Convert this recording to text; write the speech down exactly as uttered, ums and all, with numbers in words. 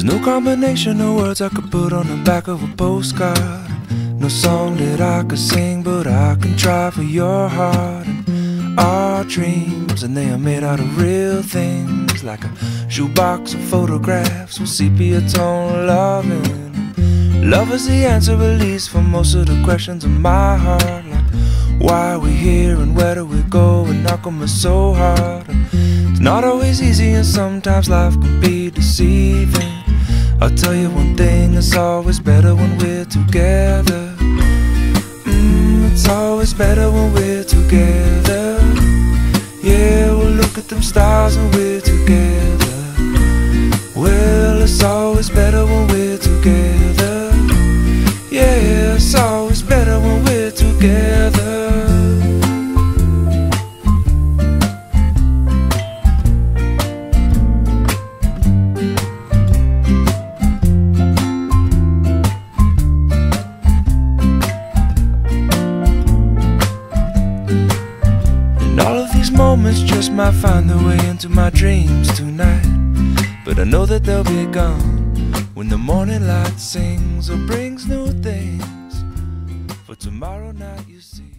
There's no combination of words I could put on the back of a postcard. No song that I could sing, but I can try for your heart. And our dreams, and they are made out of real things, like a shoebox of photographs with sepia tone loving. Love is the answer, at least, for most of the questions in my heart, like why are we here and where do we go, and how come it's so hard. And it's not always easy, and sometimes life can be deceiving. I'll tell you one thing, it's always better when we're together. Mm, it's always better when we're together. Yeah, we'll look at them stars when we're together. Well, it's always better when we're together. Yeah, it's always better when we're together. Moments just might find their way into my dreams tonight, but I know that they'll be gone when the morning light sings or brings new things for tomorrow night, you see.